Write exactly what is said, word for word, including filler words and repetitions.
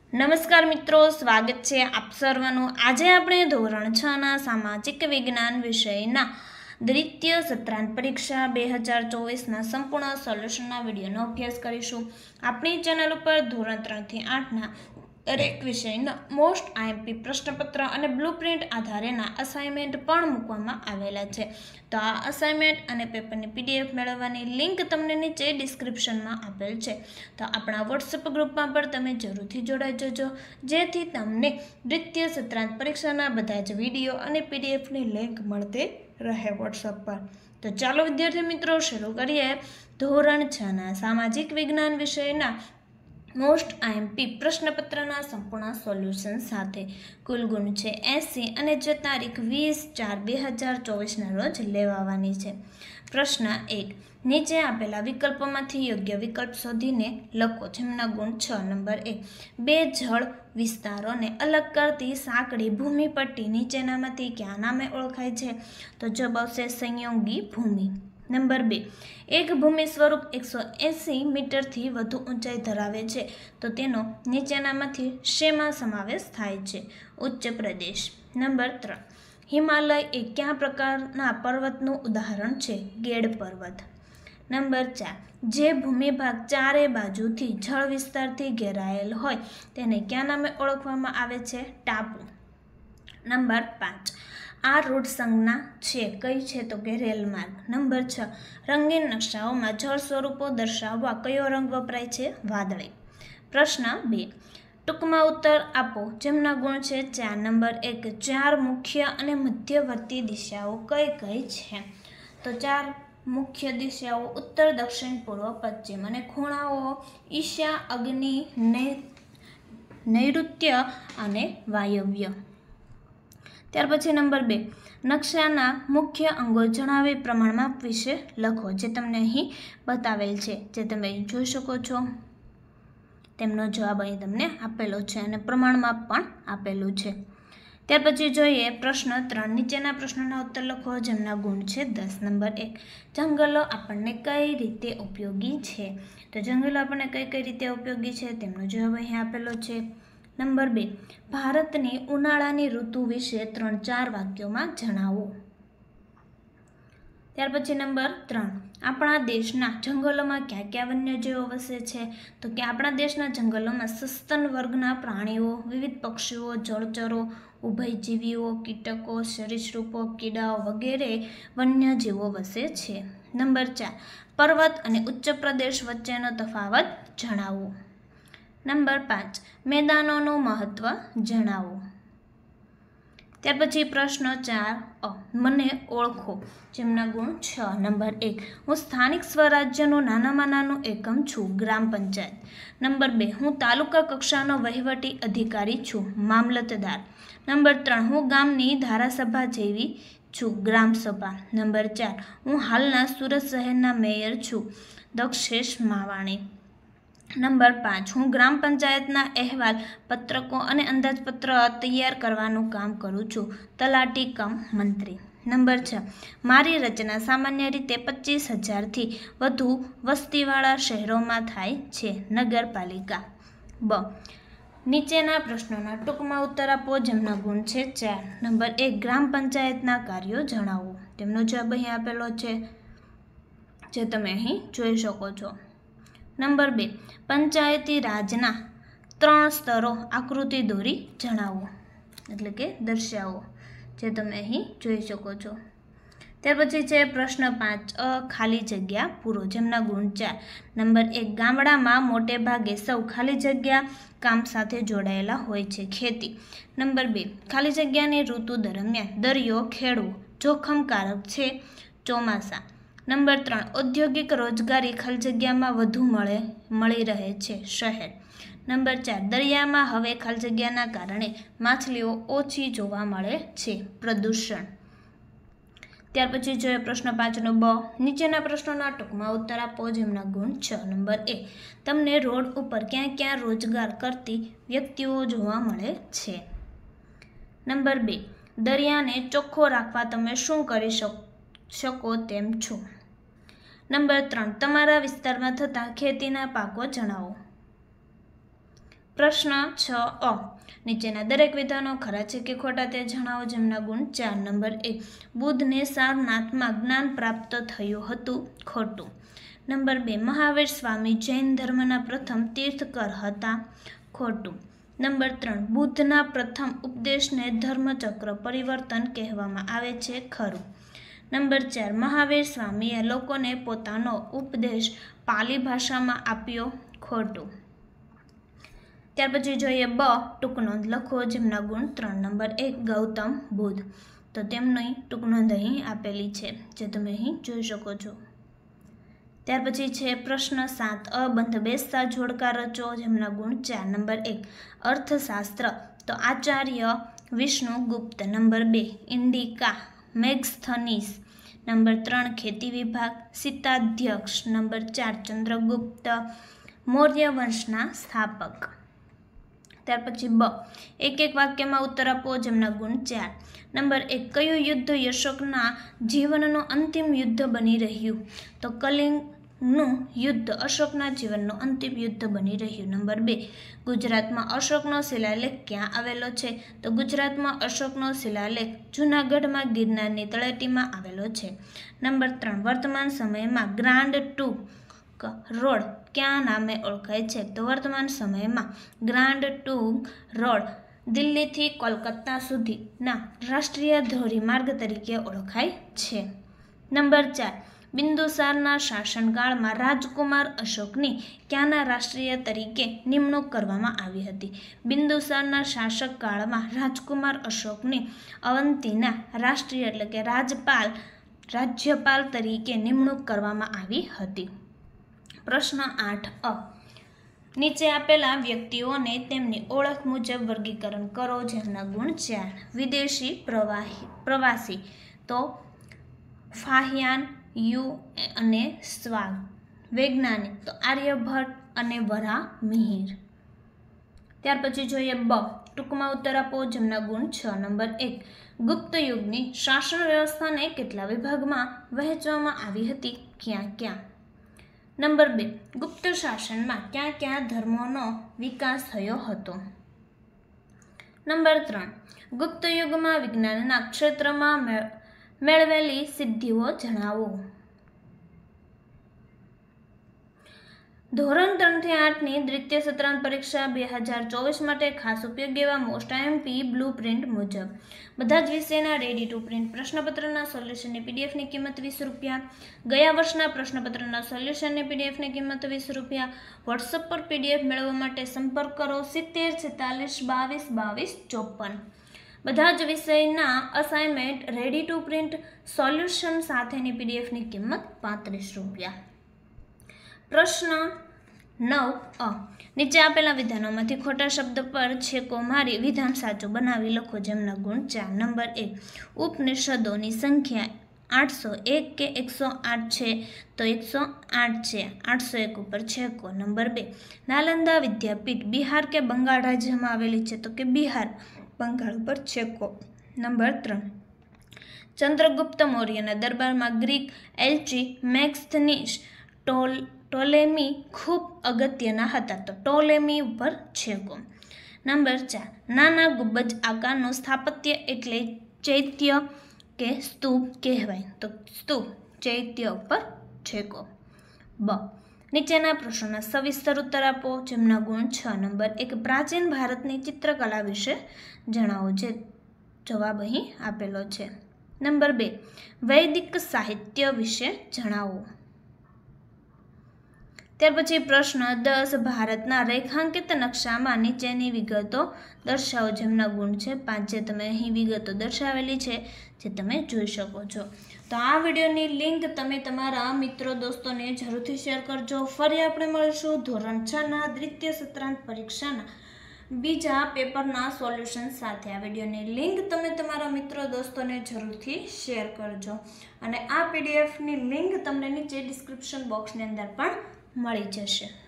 નમસ્કાર મિત્રો, સ્વાગત છે આપ સર્વનું। આજે આપણે ધોરણ છ ના સામાજિક વિજ્ઞાન વિષયના દ્વિતીય સત્રાંત પરીક્ષા બે હજાર ચોવીસના સંપૂર્ણ સોલ્યુશનના વિડીયોનો અભ્યાસ કરીશું। આપણી ચેનલ ઉપર ધોરણ ત્રણથી આઠના દરેક વિષયના મોસ્ટ આઈએમપી પ્રશ્નપત્ર અને બ્લુપ્રિન્ટ આધારેના અસાઇનમેન્ટ પણ મૂકવામાં આવેલા છે। તો આ અસાઇનમેન્ટ અને પેપરની પીડીએફ મેળવવાની લિંક તમને નીચે ડિસ્ક્રિપ્શનમાં આપેલ છે। તો આપણા વોટ્સએપ ગ્રુપમાં પણ તમે જરૂરથી જોડાઈ જજો, જેથી તમને દ્વિતીય સત્રાંત પરીક્ષાના બધા જ વિડીયો અને પીડીએફની લિંક મળતી રહે વોટ્સએપ પર। તો ચાલો વિદ્યાર્થી મિત્રો શરૂ કરીએ ધોરણ છ ના સામાજિક વિજ્ઞાન વિષયના મોસ્ટ આઈએમપી પ્રશ્નપત્રના સંપૂર્ણ સોલ્યુશન સાથે। કુલ ગુણ છે એંસી અને જે તારીખ વીસ ચાર બે હજાર ચોવીસના રોજ લેવાવાની છે। પ્રશ્ન એક, નીચે આપેલા વિકલ્પોમાંથી યોગ્ય વિકલ્પ શોધીને લખો। જેમના ગુણ છ। નંબર એક, બે જળ વિસ્તારોને અલગ કરતી સાંકડી ભૂમિપટ્ટી નીચેનામાંથી કયા નામે ઓળખાય છે? તો જવાબ આવશે સંયોગી ભૂમિ। નંબર બે, એક ભૂમિ સ્વરૂપ એકસો એંસી મીટરથી વધુ ઊંચાઈ ધરાવે છે, તો તેનો નીચેનામાંથી શેમાં સમાવેશ થાય છે? ઉચ્ચ પ્રદેશ। નંબર ત્રણ, હિમાલય એ કયા પ્રકારના પર્વતનું ઉદાહરણ છે? ગેડ પર્વત। નંબર ચાર, જે ભૂમિભાગ ચારે બાજુથી જળ વિસ્તારથી ઘેરાયેલ હોય તેને કયા નામે ઓળખવામાં આવે છે? ટાપુ। નંબર પાંચ, આ રોડ સંજ્ઞા છે કઈ છે? તો કે રેલમાર્ગ। નંબર છ, રંગીન નકશાઓમાં જળ સ્વરૂપો દર્શાવવા કયો રંગ વપરાય છે? વાદળી। પ્રશ્ન બે, ટૂંકમાં ઉત્તર આપો। જેમના ગુણ છે ચાર। નંબર એક, ચાર મુખ્ય અને મધ્યવર્તી દિશાઓ કઈ કઈ છે? તો ચાર મુખ્ય દિશાઓ ઉત્તર, દક્ષિણ, પૂર્વ, પશ્ચિમ અને ખૂણાઓ ઈશા, અગ્નિ, નૈઋત્ય અને વાયવ્ય। ત્યાર પછી નંબર બે, નકશાના મુખ્ય અંગો જણાવી પ્રમાણમાપ વિશે લખો। જે તમને અહીં બતાવેલ છે, જે તમે જોઈ શકો છો તેમનો જવાબ અહીં તમને આપેલો છે અને પ્રમાણમાપ પણ આપેલું છે। ત્યાર પછી જોઈએ પ્રશ્ન ત્રણ, નીચેના પ્રશ્નોના ઉત્તર લખો। જેમના ગુણ છે દસ। નંબર એક, જંગલો આપણને કઈ રીતે ઉપયોગી છે? તો જંગલો આપણને કઈ કઈ રીતે ઉપયોગી છે તેમનો જવાબ અહીં આપેલો છે। નંબર બે, ભારતની ઉનાળાની ઋતુ વિશે ત્રણ ચાર વાક્યોમાં જણાવો। ત્યાર પછી નંબર ત્રણ, આપણા દેશના જંગલોમાં ક્યાં ક્યાં વન્યજીવો વસે છે? તો કે આપણા દેશના જંગલોમાં સસ્તન વર્ગના પ્રાણીઓ, વિવિધ પક્ષીઓ, જળચરો, ઉભયજીવીઓ, કીટકો, સરીસૃપો, કીડાઓ વગેરે વન્યજીવો વસે છે। નંબર ચાર, પર્વત અને ઉચ્ચ પ્રદેશ વચ્ચેનો તફાવત જણાવો। નંબર પાંચ, મેદાનોનું મહત્વ જણાવો। ત્યાર પછી પ્રશ્ન ચાર અ, મને ઓળખો। જેમના ગુણ છ। નંબર એક, હું સ્થાનિક સ્વરાજ્યનું નાનામાં નાનું એકમ છું, ગ્રામ પંચાયત। નંબર બે, હું તાલુકા કક્ષાનો વહીવટી અધિકારી છું, મામલતદાર। નંબર ત્રણ, હું ગામની ધારાસભા જેવી છું, ગ્રામસભા। નંબર ચાર, હું હાલના સુરત શહેરના મેયર છું, દક્ષેશ માવાણી। નંબર પાંચ, હું ગ્રામ પંચાયતના અહેવાલ, પત્રકો અને અંદાજપત્ર તૈયાર કરવાનું કામ કરું છું, તલાટી કમ મંત્રી। નંબર છ, મારી રચના સામાન્ય રીતે પચીસ હજારથી વધુ વસ્તીવાળા શહેરોમાં થાય છે, નગરપાલિકા। બ, નીચેના પ્રશ્નોના ટૂંકમાં ઉત્તર આપો। જેમના ગુણ છે ચાર। નંબર એક, ગ્રામ પંચાયતના કાર્યો જણાવો। તેમનો જવાબ અહીં આપેલો છે, જે તમે અહીં જોઈ શકો છો। નંબર બે, પંચાયતી રાજના ત્રણ સ્તરો આકૃતિ દોરી જણાવો, એટલે કે દર્શાવો, જે તમે અહીં જોઈ શકો છો। ત્યાર પછી છે પ્રશ્ન પાંચ અ, ખાલી જગ્યા પૂરો। જેમના ગુણ ચાર। નંબર એક, ગામડામાં મોટે ભાગે સૌ ખાલી જગ્યા કામ સાથે જોડાયેલા હોય છે, ખેતી। નંબર બે, ખાલી જગ્યાની ઋતુ દરમિયાન દરિયો ખેડવો જોખમકારક છે, ચોમાસા। નંબર ત્રણ, ઔદ્યોગિક રોજગારી ખાલી જગ્યામાં વધુ મળે મળી રહે છે, શહેર। નંબર ચાર, દરિયામાં હવે ખાલી જગ્યાના કારણે માછલીઓ ઓછી જોવા મળે છે, પ્રદૂષણ। ત્યાર પછી જોઈએ પ્રશ્ન પાંચનો બ, નીચેના પ્રશ્નોના ટૂંકમાં ઉત્તર આપો। જેમના ગુણ છ। નંબર એક, તમને રોડ ઉપર ક્યાં ક્યાં રોજગાર કરતી વ્યક્તિઓ જોવા મળે છે? નંબર બે, દરિયાને ચોખ્ખો રાખવા તમે શું કરી શકો તેમ છો? નંબર ત્રણ, તમારા વિસ્તારમાં થતા ખેતીના પાકો જણાવો। પ્રશ્ન છ અ નીચેના દરેક વિધાનો ખરા છે કે ખોટા તે જણાવો, જેમના ગુણ ચાર. નંબર એક, બુદ્ધને સારનાથમાં જ્ઞાન પ્રાપ્ત થયું હતું. ખોટું. નંબર બે, મહાવીર સ્વામી જૈન ધર્મના પ્રથમ તીર્થકર હતા. ખોટું. નંબર ત્રણ, બુદ્ધના પ્રથમ ઉપદેશને ધર્મચક્ર પરિવર્તન કહેવામાં આવે છે. ખરું. નંબર ચાર, મહાવીર સ્વામીએ લોકોને પોતાનો ઉપદેશ પાલી ભાષામાં આપ્યો. ખોટું. ત્યાર પછી જોઈએ બ, ટૂંક નોંધ લખો, જેમના ગુણ ત્રણ. નંબર એક, ગૌતમ બુદ્ધ. તો તેમની ટૂંક નોંધ અહીં આપેલી છે, જે તમે અહીં જોઈ શકો છો. ત્યાર પછી છે પ્રશ્ન સાત અ, બંધ બેસતા જોડકા રચો, જેમના ગુણ ચાર. નંબર એક, અર્થશાસ્ત્ર. તો આચાર્ય વિષ્ણુગુપ્ત. નંબર બે, ઇન્ડિકા મેગ્સ્થનીસ. નંબર ત્રણ, ખેતી વિભાગ સીતાધ્યક્ષ. નંબર ચાર, ચંદ્રગુપ્ત મૌર્ય વંશના સ્થાપક. ત્યાર પછી બ, એક એક વાક્યમાં ઉત્તર આપો, જેમના ગુણ ચાર. નંબર એક, કયું યુદ્ધ અશોકના જીવનનું અંતિમ યુદ્ધ બની રહ્યું? તો કલિંગનું યુદ્ધ અશોકના જીવનનું અંતિમ યુદ્ધ બની રહ્યું. નંબર બે, ગુજરાતમાં અશોકનો શિલાલેખ ક્યાં આવેલો છે? તો ગુજરાતમાં અશોકનો શિલાલેખ જૂનાગઢમાં ગિરનારની તળેટીમાં આવેલો છે. નંબર ત્રણ, વર્તમાન સમયમાં ગ્રાન્ડ ટ્રુંક રોડ ક્યાં નામે ઓળખાય છે? તો વર્તમાન સમયમાં ગ્રાન્ડ ટ્રુંક રોડ દિલ્હીથી કોલકાતા સુધીના રાષ્ટ્રીય ધોરીમાર્ગ તરીકે ઓળખાય છે. નંબર ચાર, બિંદુસારના શાસનકાળમાં રાજકુમાર અશોકની ક્યાંના રાષ્ટ્રીય તરીકે નિમણૂક કરવામાં આવી હતી? બિંદુસારના શાસકકાળમાં રાજકુમાર અશોકની અવંતીના રાષ્ટ્રીય એટલે કે રાજપાલ રાજ્યપાલ તરીકે નિમણૂક કરવામાં આવી હતી. પ્રશ્ન આઠ અ, નીચે આપેલા વ્યક્તિઓને તેમની ઓળખ મુજબ વર્ગીકરણ કરો, જેમના ગુણ ચાર. વિદેશી પ્રવાહી પ્રવાસી. તો ફાહિયાન, યુ અને સ્વાગ. વૈજ્ઞાનિક. તો આર્યભટ્ટ અને વરા મિહિર. ત્યાર પછી જોઈએ બ, ટૂંકમાં ઉત્તર આપો, જેમના ગુણ છ. નંબર એક, ગુપ્ત યુગની શાસન વ્યવસ્થાને કેટલા વિભાગમાં વહેંચવામાં આવી હતી? ક્યાં ક્યાં? નંબર બે, ગુપ્ત શાસનમાં ક્યાં ક્યાં ધર્મોનો વિકાસ થયો હતો? નંબર ત્રણ, ગુપ્ત યુગમાં વિજ્ઞાનના ક્ષેત્રમાં મેળવેલી સિદ્ધિઓ જણાવો. ધોરણ ત્રણ થી આઠની દ્વિતીય સત્રાંત પરીક્ષા બે હજાર ચોવીસ માટે ખાસ ઉપયોગી એવા મોસ્ટ આઈએમપી બ્લુ પ્રિન્ટ મુજબ બધા જ વિષયના રેડી ટુ પ્રિન્ટ પ્રશ્નપત્રના સોલ્યુશનની પીડીએફની કિંમત વીસ રૂપિયા. ગયા વર્ષના પ્રશ્નપત્રના સોલ્યુશનની પીડીએફની કિંમત વીસ રૂપિયા. વોટ્સઅપ પર પીડીએફ મેળવવા માટે સંપર્ક કરો સિત્તેર છેતાલીસ બાવીસ બાવીસ ચોપન. બધા જ વિષયના assignment ready to print solution સાથેની પીડીએફની કિંમત પાંત્રીસ રૂપિયા. પ્રશ્ન નવ અ, નીચે આપેલા વિધાનોમાંથી ખોટા શબ્દ પર છેકો મારી વિધાન સાચું બનાવી લખો, જેમના ગુણ ચાર. નંબર એક, ઉપનિષદોની સંખ્યા આઠસો એક કે એકસો આઠ છે? તો એકસો આઠ છે. આઠસો એક ઉપર છેકો. નંબર બે, નાલંદા વિદ્યાપીઠ બિહાર કે બંગાળ રાજ્યમાં આવેલી છે? તો કે બિહાર. બંગાળ પર છેકો. નંબર ત્રણ, ચંદ્રગુપ્ત મૌર્યના દરબારમાં ગ્રીક એલ્ચી મેગ્સ્થનીસ ટોલ ટોલેમી ખૂબ અગત્યના હતા? તો ટોલેમી ઉપર છેકો. નંબર ચાર, નાના ગુંબજ આકારનું સ્થાપત્ય એટલે ચૈત્ય કે સ્તૂપ કહેવાય? તો સ્તૂપ. ચૈત્ય ઉપર છેકો. બ, નીચેના પ્રશ્નોના સવિસ્તર ઉત્તર આપો, જેમના ગુણ છ. નંબર એક, પ્રાચીન ભારતની ચિત્રકલા વિશે જણાવો, જે જવાબ અહીં આપેલો છે. નંબર બે, વૈદિક સાહિત્ય વિશે જણાવો. ત્યાર પછી પ્રશ્ન દસ, ભારતના રેખાંકિત નકશામાં નીચેની વિગતો દર્શાવો, જેમના ગુણ છે પાંચ, જે તમે અહીં વિગતો દર્શાવેલી છે, જે તમે જોઈ શકો છો. તો આ વિડીયોની લિંક તમે તમારા મિત્રો દોસ્તોને જરૂરથી શેર કરજો. ફરી આપણે મળીશું ધોરણ છ ના દ્વિતીય સત્રાંત પરીક્ષાના બીજા પેપરના સોલ્યુશન સાથે. આ વિડીયોની લિંક તમે તમારા મિત્રો દોસ્તોને જરૂરથી શેર કરજો. અને આ પીડીએફની લિંક તમને નીચે ડિસ્ક્રિપ્શન બોક્સની અંદર પણ મળી જશે.